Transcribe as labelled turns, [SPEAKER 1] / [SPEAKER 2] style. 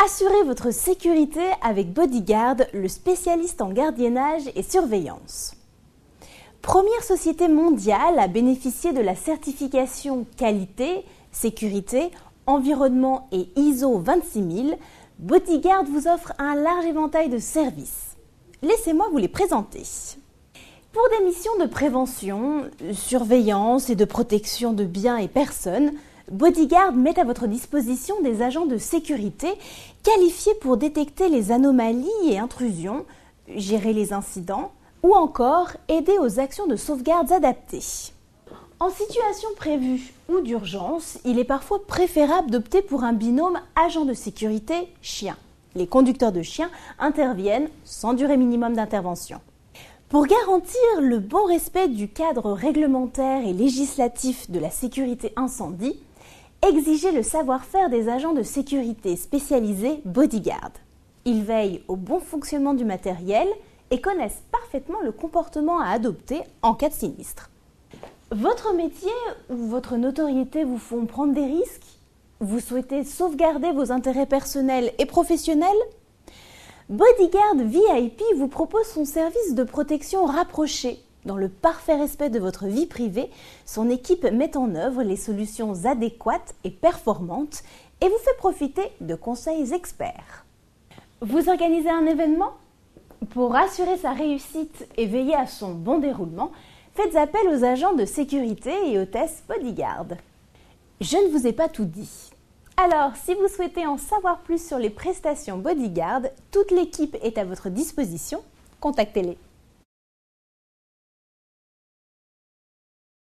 [SPEAKER 1] Assurez votre sécurité avec Bodyguard, le spécialiste en gardiennage et surveillance. Première société mondiale à bénéficier de la certification qualité, sécurité, environnement et ISO 26000, Bodyguard vous offre un large éventail de services. Laissez-moi vous les présenter. Pour des missions de prévention, surveillance et de protection de biens et personnes, Bodyguard met à votre disposition des agents de sécurité qualifiés pour détecter les anomalies et intrusions, gérer les incidents ou encore aider aux actions de sauvegarde adaptées. En situation prévue ou d'urgence, il est parfois préférable d'opter pour un binôme agent de sécurité chien. Les conducteurs de chiens interviennent sans durée minimum d'intervention. Pour garantir le bon respect du cadre réglementaire et législatif de la sécurité incendie, exigez le savoir-faire des agents de sécurité spécialisés Bodyguard. Ils veillent au bon fonctionnement du matériel et connaissent parfaitement le comportement à adopter en cas de sinistre. Votre métier ou votre notoriété vous font prendre des risques? Vous souhaitez sauvegarder vos intérêts personnels et professionnels? Bodyguard VIP vous propose son service de protection rapproché. Dans le parfait respect de votre vie privée, son équipe met en œuvre les solutions adéquates et performantes et vous fait profiter de conseils experts. Vous organisez un événement? Pour assurer sa réussite et veiller à son bon déroulement, faites appel aux agents de sécurité et hôtesses Bodyguard. Je ne vous ai pas tout dit. Alors, si vous souhaitez en savoir plus sur les prestations Bodyguard, toute l'équipe est à votre disposition. Contactez-les.